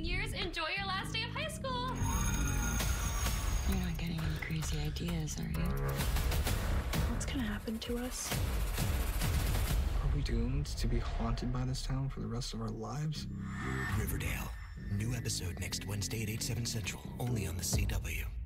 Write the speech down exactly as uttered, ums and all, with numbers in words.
seniors, enjoy your last day of high school. You're not getting any crazy ideas, are you? What's gonna happen to us? Are we doomed to be haunted by this town for the rest of our lives? Riverdale. New episode next Wednesday at eight, seven central, only on the C W.